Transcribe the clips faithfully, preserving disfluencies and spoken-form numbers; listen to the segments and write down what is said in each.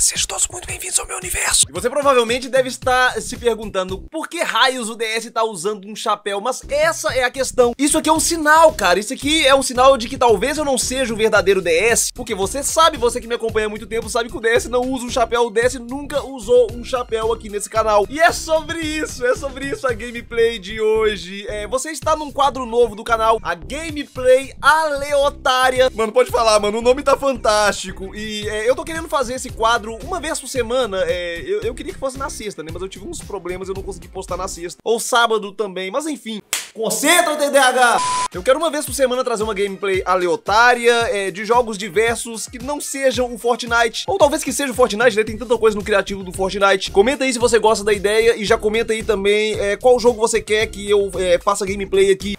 sejam todos muito bem-vindos ao meu universo. E você provavelmente deve estar se perguntando por que raios o D S tá usando um chapéu, mas essa é a questão. Isso aqui é um sinal, cara, isso aqui é um sinal de que talvez eu não seja o verdadeiro D S, porque você sabe, você que me acompanha há muito tempo, sabe que o D S não usa um chapéu, o D S nunca usou um chapéu aqui nesse canal. E é sobre isso, é sobre isso a gameplay de hoje. É, você está num quadro novo do canal, a gameplay aleatória. Mano, pode falar, mano, o nome tá fantástico. E é, eu tô querendo fazer esse quadro uma vez por semana. É, eu, eu queria que fosse na sexta, né? Mas eu tive uns problemas, eu não consegui postar na sexta. Ou sábado também, mas enfim. Concentra, T D A H! Eu quero uma vez por semana trazer uma gameplay aleatória, é, de jogos diversos que não sejam o Fortnite. Ou talvez que seja o Fortnite, né? Tem tanta coisa no criativo do Fortnite. Comenta aí se você gosta da ideia e já comenta aí também é, qual jogo você quer que eu é, faça gameplay aqui.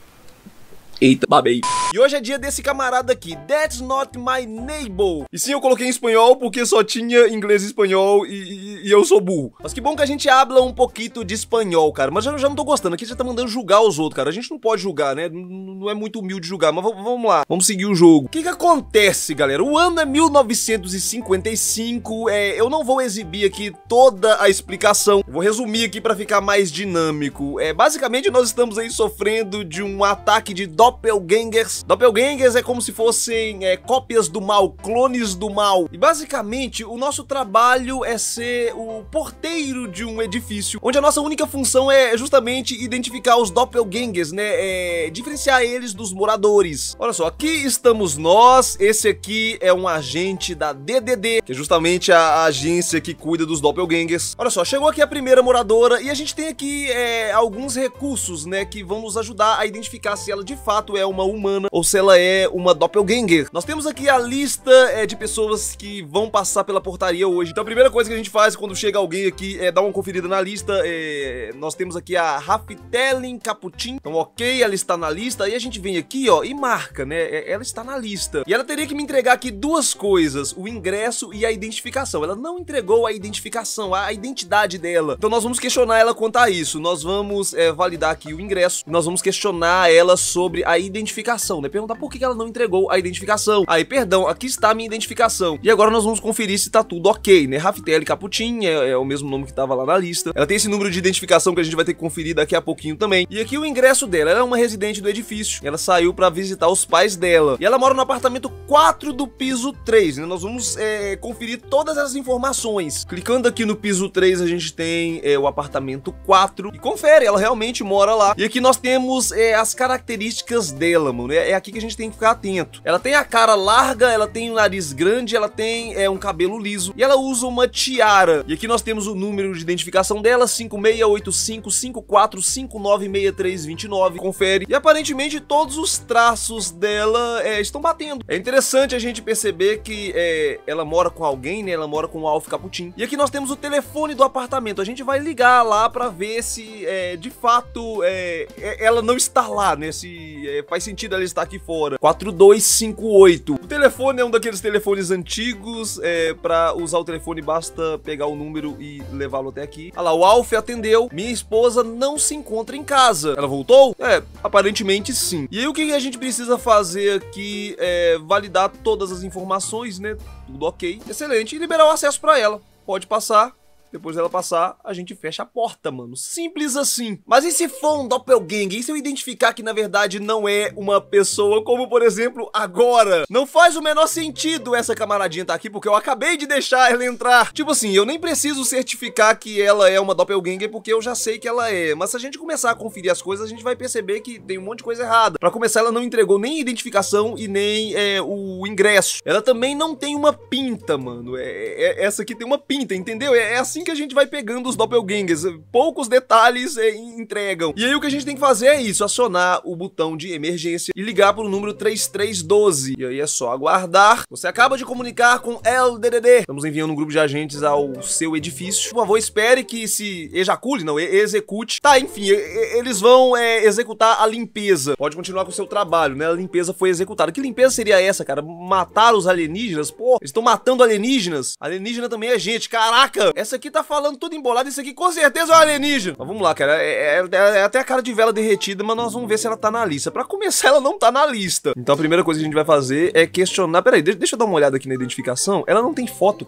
Eita, babei. E hoje é dia desse camarada aqui, That's Not My Neighbor. E sim, eu coloquei em espanhol porque só tinha inglês e espanhol e, e, e eu sou burro. Mas que bom que a gente habla um pouquinho de espanhol, cara. Mas eu já não tô gostando, aqui já tá mandando julgar os outros, cara. A gente não pode julgar, né? Não é muito humilde julgar, mas vamos lá. Vamos seguir o jogo. O que que acontece, galera? O ano é mil novecentos e cinquenta e cinco, é, eu não vou exibir aqui toda a explicação. Eu vou resumir aqui pra ficar mais dinâmico. É, basicamente, nós estamos aí sofrendo de um ataque de doppelgangers. Doppelgangers é como se fossem é, cópias do mal, clones do mal. E basicamente o nosso trabalho é ser o porteiro de um edifício, onde a nossa única função é justamente identificar os doppelgangers, né? É, diferenciar eles dos moradores. Olha só, aqui estamos nós. Esse aqui é um agente da D D D, que é justamente a agência que cuida dos doppelgangers. Olha só, chegou aqui a primeira moradora e a gente tem aqui é, alguns recursos, né, que vão nos ajudar a identificar se ela de fato é uma humana ou se ela é uma doppelganger. Nós temos aqui a lista é, de pessoas que vão passar pela portaria hoje. Então a primeira coisa que a gente faz quando chega alguém aqui é dar uma conferida na lista. É, nós temos aqui a Raftelin Caputin. Então ok, ela está na lista. Aí a gente vem aqui, ó, e marca, né? Ela está na lista. E ela teria que me entregar aqui duas coisas: o ingresso e a identificação. Ela não entregou a identificação, a identidade dela. Então nós vamos questionar ela quanto a isso. Nós vamos é, validar aqui o ingresso. Nós vamos questionar ela sobre a identificação, né? Perguntar por que ela não entregou a identificação. Aí, perdão, aqui está a minha identificação. E agora nós vamos conferir se tá tudo ok, né? Raftelin Caputin é, é o mesmo nome que tava lá na lista. Ela tem esse número de identificação que a gente vai ter que conferir daqui a pouquinho também. E aqui o ingresso dela. Ela é uma residente do edifício. Ela saiu pra visitar os pais dela. E ela mora no apartamento quatro do piso três, né? Nós vamos é, conferir todas essas informações. Clicando aqui no piso três, a gente tem é, o apartamento quatro. E confere, ela realmente mora lá. E aqui nós temos é, as características dela, mano. É, é aqui que a gente tem que ficar atento. Ela tem a cara larga, ela tem um nariz grande, ela tem é, um cabelo liso e ela usa uma tiara. E aqui nós temos o número de identificação dela, cinco seis oito cinco cinco quatro cinco nove seis três dois nove. Confere. E aparentemente todos os traços dela é, estão batendo. É interessante a gente perceber que é, ela mora com alguém, né? Ela mora com o Alf Caputin. E aqui nós temos o telefone do apartamento. A gente vai ligar lá pra ver se é, de fato é, ela não está lá, né? Se é, faz sentido ela estar aqui fora. quatro dois cinco oito. O telefone é um daqueles telefones antigos. É, pra usar o telefone basta pegar o número e levá-lo até aqui. Olha lá, o Alf atendeu. Minha esposa não se encontra em casa. Ela voltou? É, aparentemente sim. E aí o que a gente precisa fazer aqui é validar todas as informações, né? Tudo ok. Excelente. E liberar o acesso pra ela. Pode passar. Depois dela passar, a gente fecha a porta, mano. Simples assim. Mas e se for um doppelganger? E se eu identificar que, na verdade, não é uma pessoa, como, por exemplo, agora? Não faz o menor sentido essa camaradinha tá aqui, porque eu acabei de deixar ela entrar. Tipo assim, eu nem preciso certificar que ela é uma doppelganger, porque eu já sei que ela é. Mas se a gente começar a conferir as coisas, a gente vai perceber que tem um monte de coisa errada. Pra começar, ela não entregou nem identificação e nem é, o ingresso. Ela também não tem uma pinta, mano. É, é, essa aqui tem uma pinta, entendeu? É, é assim que a gente vai pegando os doppelgangers, poucos detalhes é, entregam. E aí o que a gente tem que fazer é isso, acionar o botão de emergência e ligar para o número três três um dois. E aí é só aguardar. Você acaba de comunicar com L D D D. Estamos enviando um grupo de agentes ao seu edifício. Por favor, espere que se ejacule, não, execute. Tá, enfim, eles vão é, executar a limpeza. Pode continuar com o seu trabalho, né? A limpeza foi executada. Que limpeza seria essa, cara? Matar os alienígenas? Pô, eles estão matando alienígenas. Alienígena também é gente. Caraca, essa aqui tá falando tudo embolado. Isso aqui com certeza é um alienígena. Mas vamos lá, cara. É, é, é até a cara de vela derretida, mas nós vamos ver se ela tá na lista. Pra começar, ela não tá na lista. Então a primeira coisa que a gente vai fazer é questionar. Peraí, deixa eu dar uma olhada aqui na identificação. Ela não tem foto, cara.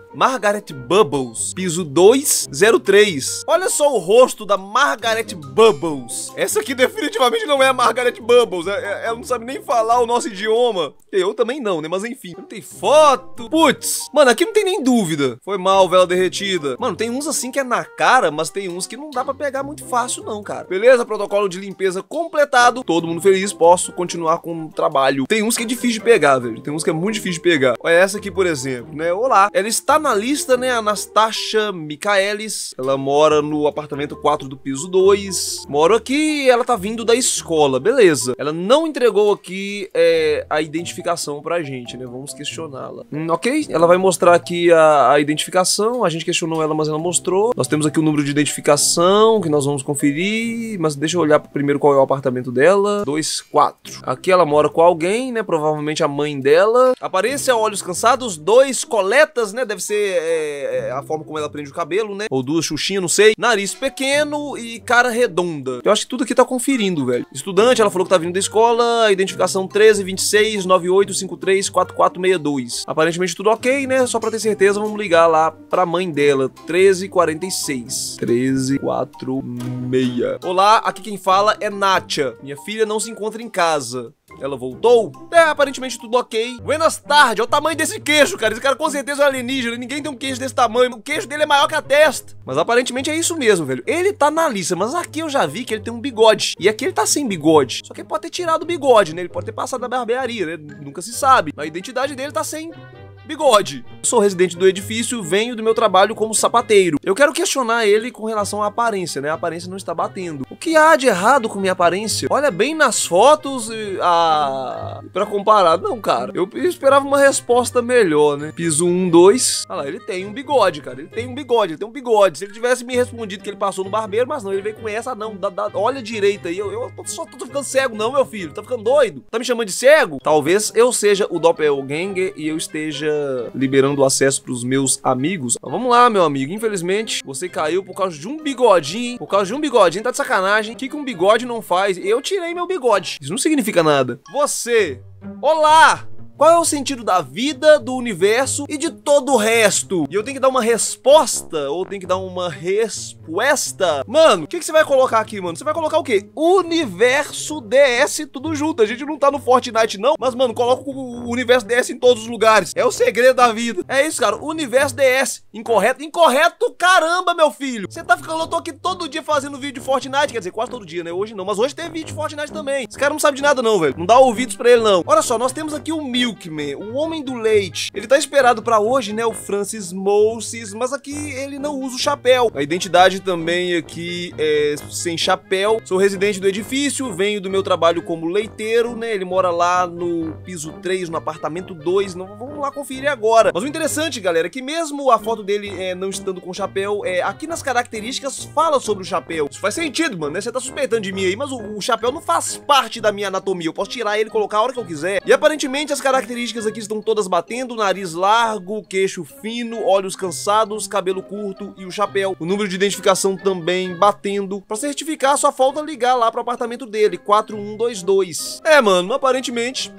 Margaret Bubbles, piso dois zero três. Olha só o rosto da Margaret Bubbles. Essa aqui definitivamente não é a Margaret Bubbles. Ela não sabe nem falar o nosso idioma. Eu também não, né? Mas enfim. Não tem foto. Putz. Mano, aqui não tem nem dúvida. Foi mal, vela derretida. Mano, tem uns assim que é na cara, mas tem uns que não dá pra pegar muito fácil não, cara. Beleza, protocolo de limpeza completado. Todo mundo feliz, posso continuar com o trabalho. Tem uns que é difícil de pegar, velho. Tem uns que é muito difícil de pegar. Olha essa aqui, por exemplo, né? Olá. Ela está na lista, né? Anastasia Michaelis. Ela mora no apartamento quatro do piso dois. Moro aqui e ela tá vindo da escola. Beleza. Ela não entregou aqui é, a identificação pra gente, né? Vamos questioná-la. Hum, ok. Ela vai mostrar aqui a, a identificação. A gente questionou ela, mas ela mostrou. Nós temos aqui o número de identificação que nós vamos conferir. Mas deixa eu olhar primeiro qual é o apartamento dela. dois quatro. Aqui ela mora com alguém, né? Provavelmente a mãe dela. Aparência, olhos cansados. Dois coletas, né? Deve ser é, é, a forma como ela prende o cabelo, né? Ou duas xuxinhas, não sei. Nariz pequeno e cara redonda. Eu acho que tudo aqui tá conferindo, velho. Estudante, ela falou que tá vindo da escola. Identificação treze vinte e seis nove oito cinco três quatro quatro seis dois. Aparentemente tudo ok, né? Só pra ter certeza, vamos ligar lá pra mãe dela. treze quarenta e seis. treze quarenta e seis. Olá, aqui quem fala é Nátia. Minha filha não se encontra em casa. Ela voltou? É, aparentemente tudo ok. Buenas tardes, olha o tamanho desse queixo, cara. Esse cara com certeza é um alienígena. Ninguém tem um queixo desse tamanho. O queixo dele é maior que a testa. Mas aparentemente é isso mesmo, velho. Ele tá na lista, mas aqui eu já vi que ele tem um bigode. E aqui ele tá sem bigode. Só que ele pode ter tirado o bigode, né? Ele pode ter passado na barbearia, né? Nunca se sabe. A identidade dele tá sem bigode. Eu sou residente do edifício, venho do meu trabalho como sapateiro. Eu quero questionar ele com relação à aparência, né? A aparência não está batendo. O que há de errado com minha aparência? Olha bem nas fotos e... Ah... Pra comparar, não, cara. Eu esperava uma resposta melhor, né? Piso um, dois. Ah lá, ele tem um bigode, cara. Ele tem um bigode, ele tem um bigode. Se ele tivesse me respondido que ele passou no barbeiro, mas não, ele veio com essa, não. Da, da, olha direito aí. Eu, eu só tô, tô ficando cego, não, meu filho. Tá ficando doido? Tá me chamando de cego? Talvez eu seja o doppelganger e eu esteja liberando acesso pros meus amigos. Mas vamos lá, meu amigo. Infelizmente, você caiu por causa de um bigodinho. Por causa de um bigodinho, tá de sacanagem. O que, que um bigode não faz? Eu tirei meu bigode. Isso não significa nada. Você. Olá! Qual é o sentido da vida, do universo e de todo o resto? E eu tenho que dar uma resposta ou tenho que dar uma resposta? Mano, o que, que você vai colocar aqui, mano? Você vai colocar o quê? Universo D S tudo junto. A gente não tá no Fortnite, não. Mas, mano, coloca o Universo D S em todos os lugares. É o segredo da vida. É isso, cara. Universo D S. Incorreto? Incorreto, caramba, meu filho. Você tá ficando... Eu tô aqui todo dia fazendo vídeo de Fortnite. Quer dizer, quase todo dia, né? Hoje não. Mas hoje tem vídeo de Fortnite também. Esse cara não sabe de nada, não, velho. Não dá ouvidos pra ele, não. Olha só, nós temos aqui o Mil Milkman, o homem do leite. Ele tá esperado pra hoje, né, o Francis Moses, mas aqui ele não usa o chapéu. A identidade também aqui é sem chapéu. Sou residente do edifício, venho do meu trabalho como leiteiro, né, ele mora lá no piso três, no apartamento dois, não, vamos lá conferir agora. Mas o interessante, galera, é que mesmo a foto dele é, não estando com chapéu, é, aqui nas características fala sobre o chapéu. Isso faz sentido, mano, né, você tá suspeitando de mim aí, mas o, o chapéu não faz parte da minha anatomia, eu posso tirar ele e colocar a hora que eu quiser. E aparentemente as características características aqui estão todas batendo: nariz largo, queixo fino, olhos cansados, cabelo curto e o chapéu. O número de identificação também batendo. Pra certificar, só falta ligar lá pro apartamento dele, quatro um dois dois. É, mano, aparentemente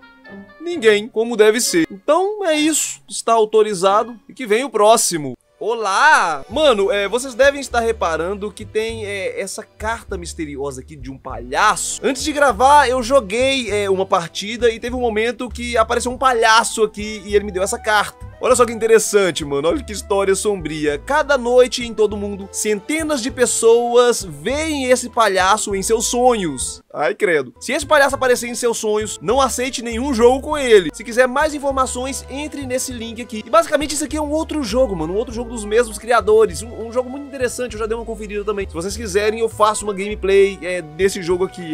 ninguém, como deve ser. Então é isso, está autorizado e que vem o próximo. Olá! Mano, é, vocês devem estar reparando que tem é, essa carta misteriosa aqui de um palhaço. Antes de gravar, eu joguei é, uma partida e teve um momento que apareceu um palhaço aqui e ele me deu essa carta. Olha só que interessante, mano. Olha que história sombria. Cada noite em todo mundo, centenas de pessoas veem esse palhaço em seus sonhos. Ai, credo. Se esse palhaço aparecer em seus sonhos, não aceite nenhum jogo com ele. Se quiser mais informações, entre nesse link aqui. E basicamente isso aqui é um outro jogo, mano. Um outro jogo dos mesmos criadores. Um, um jogo muito interessante, eu já dei uma conferida também. Se vocês quiserem, eu faço uma gameplay é, desse jogo aqui.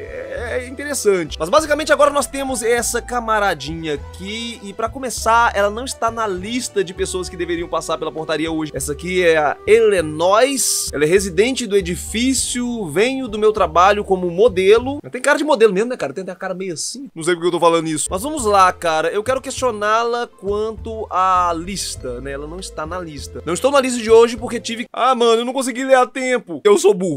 É, é interessante. Mas basicamente agora nós temos essa camaradinha aqui. E pra começar, ela não está na lista de pessoas que deveriam passar pela portaria hoje. Essa aqui é a Eleanóis. Ela é residente do edifício. Venho do meu trabalho como modelo. Tem cara de modelo mesmo, né, cara? Tem a cara meio assim. Não sei porque eu tô falando isso. Mas vamos lá, cara. Eu quero questioná-la quanto à lista, né? Ela não está na lista. Não estou na lista de hoje porque tive... Ah, mano, eu não consegui ler a tempo. Eu sou burro.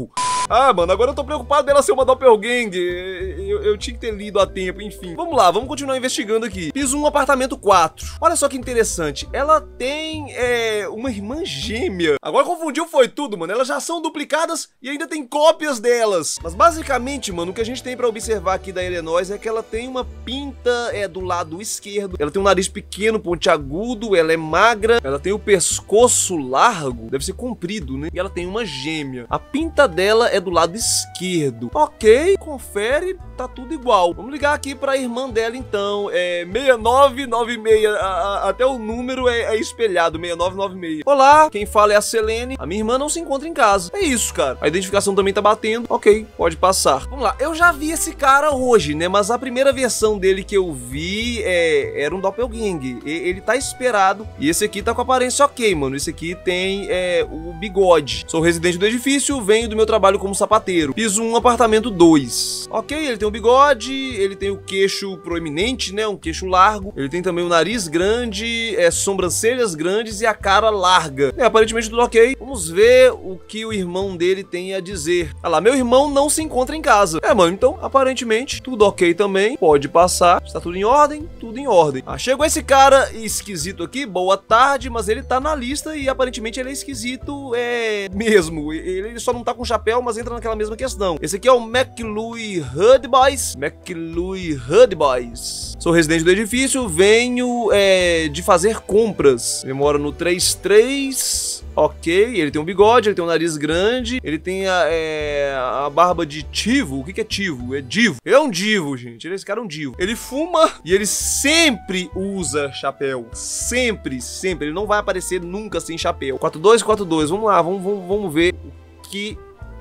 Ah, mano, agora eu tô preocupado dela ser uma doppelganger. Eu, eu tinha que ter lido a tempo, enfim. Vamos lá, vamos continuar investigando aqui. Piso um, apartamento quatro. Olha só que interessante. Ela tem, é, uma irmã gêmea. Agora confundiu foi tudo, mano. Elas já são duplicadas e ainda tem cópias delas. Mas basicamente, mano, o que a gente tem pra observar aqui da Illinois é que ela tem uma pinta, é, do lado esquerdo. Ela tem um nariz pequeno, pontiagudo, ela é magra, ela tem o pescoço largo, deve ser comprido, né? E ela tem uma gêmea. A pinta dela é do lado esquerdo. Ok, confere, tá tudo igual. Vamos ligar aqui pra irmã dela, então. É seis nove nove seis. A, a, até o número é, é espelhado, seis nove nove seis. Olá, quem fala é a Selene. A minha irmã não se encontra em casa. É isso, cara. A identificação também tá batendo. Ok, pode passar. Vamos lá, eu já vi esse cara hoje, né? Mas a primeira versão dele que eu vi é, era um doppelganger. Ele tá esperado. E esse aqui tá com aparência ok, mano. Esse aqui tem é, o bigode. Sou residente do edifício, venho do meu trabalho como sapateiro. Piso um, apartamento dois. Ok, ele tem o bigode, ele tem o queixo proeminente, né? Um queixo largo. Ele tem também o nariz grande, é, sobrancelhas grandes e a cara larga. É, aparentemente tudo ok. Vamos ver o que o irmão dele tem a dizer. Olha lá, meu irmão não se encontra em casa. É, mano, então aparentemente tudo ok também. Pode passar. Está tudo em ordem? Tudo em ordem. Ah, chegou esse cara esquisito aqui. Boa tarde, mas ele tá na lista e aparentemente ele é esquisito, é mesmo. Ele só não tá com chapéu, mas entra naquela mesma questão. Esse aqui é o McLuey Hudboys. McLuey Hudboys. Sou residente do edifício, venho é, de fazer compras. Ele mora no três três. Ok, ele tem um bigode, ele tem um nariz grande, ele tem a, é, a barba de tivo. O que que é tivo? É divo. Ele é um divo, gente. Esse cara é um divo. Ele fuma e ele sempre usa chapéu. Sempre, sempre. Ele não vai aparecer nunca sem chapéu. quatro dois, quatro dois. Vamos lá, vamos, vamos, vamos ver o que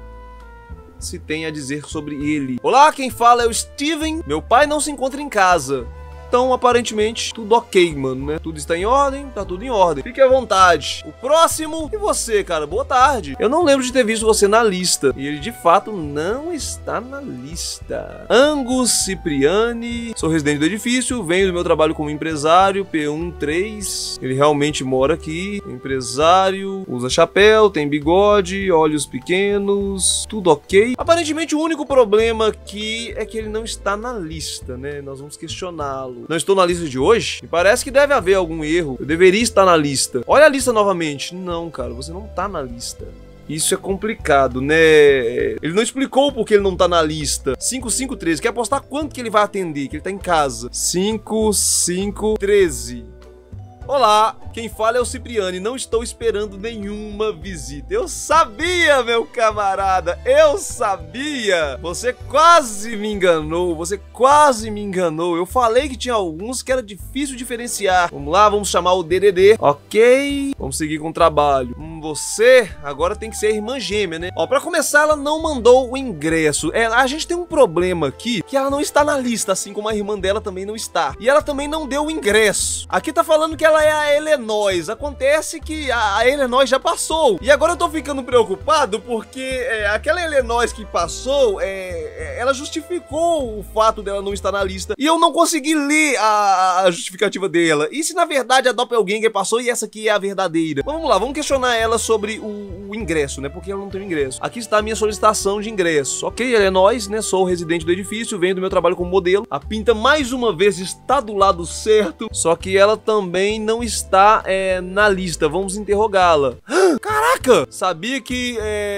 se tem a dizer sobre ele. Olá, quem fala é o Steven. Meu pai não se encontra em casa. Então, aparentemente, tudo ok, mano, né? Tudo está em ordem, tá tudo em ordem. Fique à vontade. O próximo... E você, cara? Boa tarde. Eu não lembro de ter visto você na lista. E ele, de fato, não está na lista. Angus Cipriani. Sou residente do edifício. Venho do meu trabalho como empresário. P um três. Ele realmente mora aqui. Empresário. Usa chapéu. Tem bigode. Olhos pequenos. Tudo ok. Aparentemente, o único problema aqui é que ele não está na lista, né? Nós vamos questioná-lo. Não estou na lista de hoje? Me parece que deve haver algum erro. Eu deveria estar na lista. Olha a lista novamente. Não, cara, você não tá na lista. Isso é complicado, né? Ele não explicou porque ele não tá na lista. cinco cinco treze. Quer apostar quanto que ele vai atender? Que ele tá em casa. cinco cinco treze. Olá, quem fala é o Cipriani, não estou esperando nenhuma visita. Eu sabia, meu camarada, eu sabia. Você quase me enganou, você quase me enganou. Eu falei que tinha alguns que era difícil diferenciar. Vamos lá, vamos chamar o D D D. Ok, vamos seguir com o trabalho. Hum, você agora tem que ser a irmã gêmea, né? Ó, pra começar, ela não mandou o ingresso. É, a gente tem um problema aqui, que ela não está na lista, assim como a irmã dela também não está. E ela também não deu o ingresso. Aqui tá falando que ela é a Illinois. Acontece que a, a Illinois já passou. E agora eu tô ficando preocupado porque é, aquela Illinois que passou, é, ela justificou o fato dela não estar na lista. E eu não consegui ler a, a justificativa dela. E se na verdade a Doppelganger passou e essa aqui é a verdadeira? Mas vamos lá, vamos questionar ela sobre o, o ingresso, né? Porque ela não tem o ingresso. Aqui está a minha solicitação de ingresso. Ok, Illinois, né? Sou residente do edifício, venho do meu trabalho como modelo. A pinta mais uma vez está do lado certo, só que ela também não está está é, na lista. Vamos interrogá-la. Caraca! Sabia que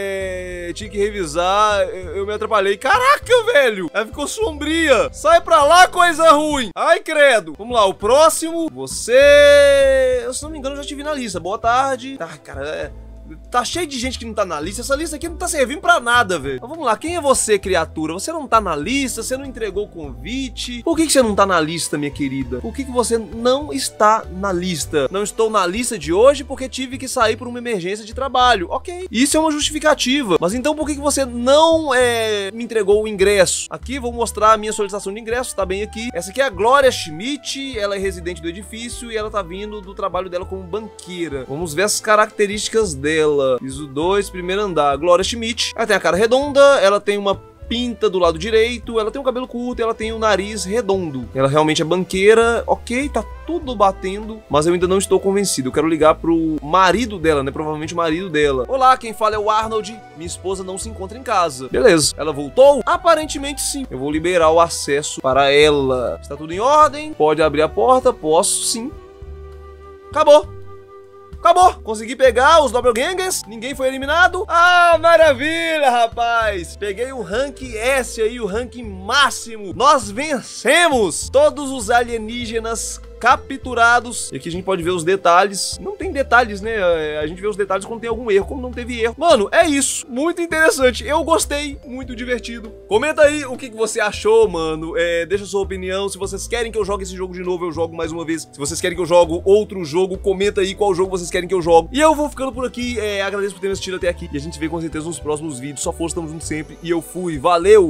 é, tinha que revisar. Eu, eu me atrapalhei. Caraca, velho! Ela ficou sombria. Sai pra lá, coisa ruim. Ai, credo. Vamos lá, o próximo. Você... Eu, se não me engano, eu já te vi na lista. Boa tarde. Tá, cara, é... Tá cheio de gente que não tá na lista. Essa lista aqui não tá servindo pra nada, velho. Então vamos lá, quem é você, criatura? Você não tá na lista, você não entregou o convite. Por que que você não tá na lista, minha querida? Por que que você não está na lista? Não estou na lista de hoje porque tive que sair por uma emergência de trabalho. Ok, isso é uma justificativa. Mas então por que que você não é, me entregou o ingresso? Aqui, vou mostrar a minha solicitação de ingresso, tá bem aqui. Essa aqui é a Glória Schmidt, ela é residente do edifício e ela tá vindo do trabalho dela como banqueira. Vamos ver as características dela. Piso dois, primeiro andar. Glória Schmidt. Ela tem a cara redonda, ela tem uma pinta do lado direito, ela tem um cabelo curto e ela tem o nariz redondo. Ela realmente é banqueira, ok, tá tudo batendo, mas eu ainda não estou convencido. Eu quero ligar pro marido dela, né? Provavelmente o marido dela. Olá, quem fala é o Arnold. Minha esposa não se encontra em casa. Beleza. Ela voltou? Aparentemente sim. Eu vou liberar o acesso para ela. Está tudo em ordem? Pode abrir a porta? Posso sim. Acabou. Acabou! Consegui pegar os Doppelgangers, ninguém foi eliminado. Ah, maravilha, rapaz! Peguei o rank S aí, o rank máximo. Nós vencemos todos os alienígenas capturados. E aqui a gente pode ver os detalhes. Não tem detalhes, né? A gente vê os detalhes quando tem algum erro, como não teve erro. Mano, é isso. Muito interessante. Eu gostei. Muito divertido. Comenta aí o que que você achou, mano. É, deixa sua opinião. Se vocês querem que eu jogue esse jogo de novo, eu jogo mais uma vez. Se vocês querem que eu jogue outro jogo, comenta aí qual jogo vocês querem que eu jogue. E eu vou ficando por aqui. É, agradeço por ter me assistido até aqui. E a gente se vê com certeza nos próximos vídeos. Só força, estamos juntos sempre. E eu fui. Valeu!